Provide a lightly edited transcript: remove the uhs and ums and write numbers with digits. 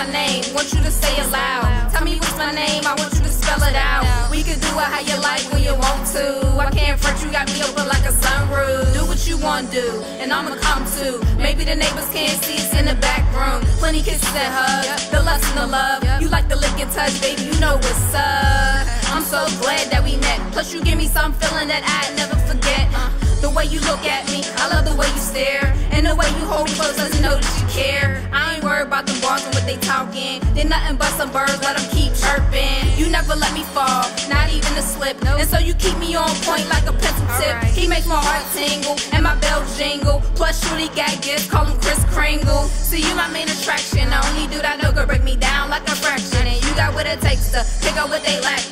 name, want you to say it loud. Tell me what's my name, I want you to spell it out. We can do it how you like when you want to. I can't front, you got me open like a sunroof. Do what you want to do, and I'ma come too. Maybe the neighbors can't see us in the back room. Plenty kisses and hugs, the lust and the love. You like the lick and touch, baby, you know what's up. I'm so glad that we met. Plus you give me some feeling that I'd never forget. The way you look at me, I love the way you stare. And the way you hold me close lets me know that you care. I ain't worried about them bars and what they talking. They're nothing but some birds, let them keep chirping. You never let me fall, not even a slip. And so you keep me on point like a pencil tip. He makes my heart tingle and my bell jingle. Plus shorty got gifts, call him Kris Kringle. See, you my main attraction. The only dude I know could break me down like a fraction. And you got what it takes to pick up what they lack.